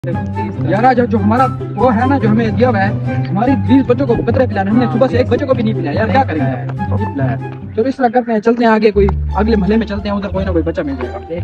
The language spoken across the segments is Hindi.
यार आज जो हमारा वो है ना, जो हमें दिया हुआ है, हमारी 20 बच्चों को कतरे पिलाने, हमने सुबह से एक बच्चों को भी नहीं पिलाया यार, क्या करेंगे? नहीं पिलाया। तो इस तरह करते हैं, चलते हैं आगे, कोई अगले महल्ले में चलते हैं, उधर कोई ना कोई बच्चा मिल जाएगा।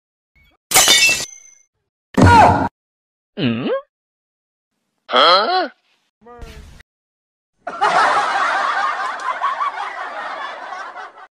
Huh?